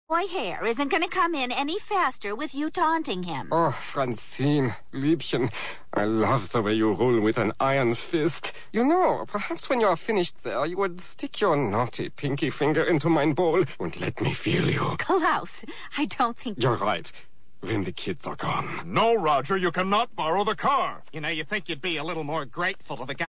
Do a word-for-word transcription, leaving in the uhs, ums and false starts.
Boy hair isn't going to come in any faster with you taunting him. Oh, Francine, Liebchen, I love the way you rule with an iron fist. You know, perhaps when you are finished there, you would stick your naughty pinky finger into mine bowl and let me feel you. Klaus, I don't think... You're right. When the kids are gone. No, Roger, you cannot borrow the car. You know, you think you'd be a little more grateful to the guy.